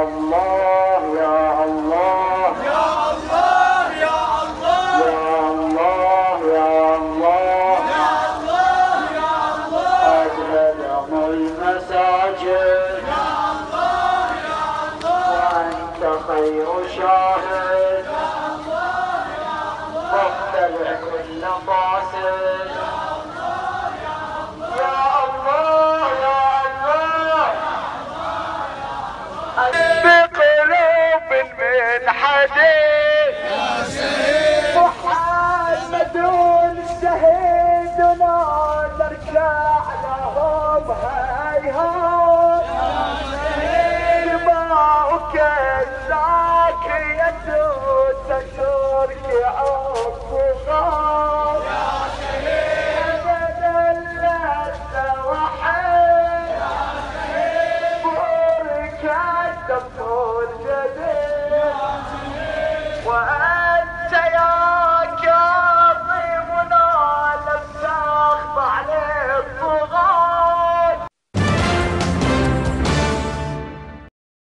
الله يا الله يا الله يا الله يا الله يا الله يا الله أجمل المساجد يا الله يا الله وأنت خير شاهد واقتلع كل قاصد يا الله يا الله بقلوب من حديد